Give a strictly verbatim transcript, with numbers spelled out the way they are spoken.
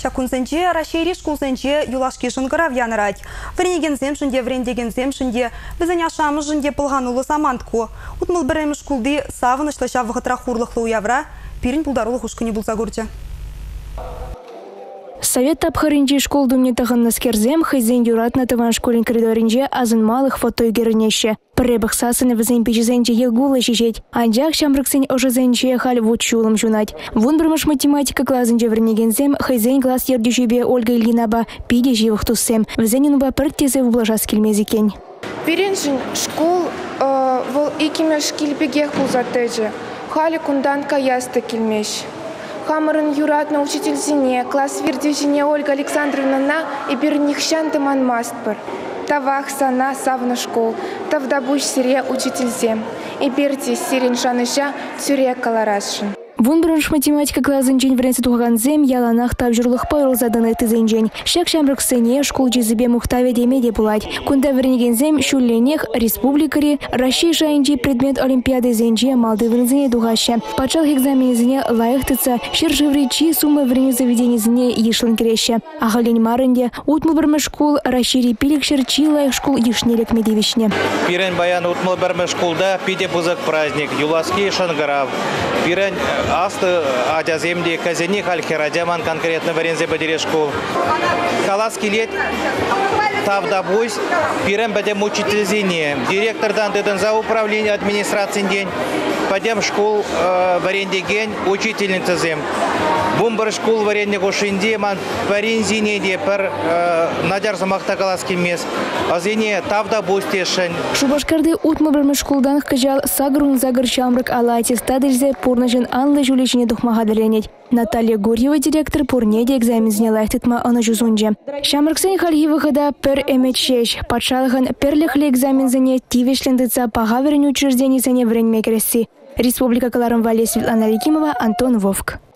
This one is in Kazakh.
Шакунсенче, Рашири шкулсенче, Юлашки шынкырав янырать. Вренеген земшінде, врендеген земшінде, бізін ашамыз жінде пылғанулы самантку. Утмыл бірем шкулды савынышлыша вғытра хурлықлы уявра, пирин пулдарулы хушкыне бұлса көрді. Совет тапхаринчи школ думне тағыннаскерзем, хайзен юратна тыван школин коридоринче азын малых фото гернеще. Пребах сасыны візен печізенче егулы шешет. Анжақ шамрыксен ожызенче халь вот чулым жунать. Вон бірмыш математика клазынче вернегензем, хайзен класс ердюшебе Ольга Ильинаба пиде живых туссем. Візенінуба пірттезе вублажас келмезекен. Перенжин школ вол икиме шкилбегех пулзатеже. Хали кунданка яста кельмеш. Хамарин юратна учитель зине, класс вердюжине Ольга Александровна на и бернихщан тыман мастпар. Тавах сана савна школ, тавдабуш сире учитель зем. И берти сирин шаныша тюре каларашин. Вон бронш математика клазынчен вренсе туған зем яланах тавжурлых пайрыл заданы тызенчен. Шак шамрыксене школ жезібе мухтаве демеде булать. Кунда вернеген зем шулленех республикари Россия шайынчи предмет олимпиады зенче малды врензене дугаща. Пачал экзаменезіне лайықтыца шержевричи суммы врене заведенезіне ешлын кереща. Ағален марынде утмыл бірмі школ Россия пилік шерчи лайық школ ешнелек медевичне. Пирен баян утмыл бірмі школда пиде пузык праздник, юласки шангарав. Пирен асты адяземде казени хальхерадяман конкретно варензе бадире школ. Каласки лет тавдабусь, пирен бадем учитель зине. Директордан деден за управление администрации день. Пойдем школ варенде ген учительница зем. Бумбар школ варенде гошинде ман варен зине де пер надяр замахта каласки мес. А зине тавдабусь тешен. Шубашкарды утмы бірмі школдан кажал сагрун загр шамрык ала аттестадельзе порнажын анлы жулечіне духмаға дәленет. Наталья Гурьева, директор порнеде экзамен зняла тытма ана жузунже. Шамрыксен хальгивыгыда пер эметшеш. Патшалыгын перлихле экзамен зане тивешлендыца пагаверен учреждений зане вренмекреси. Республика Каларым Вале Светлана Ликимова, Антон Вовк.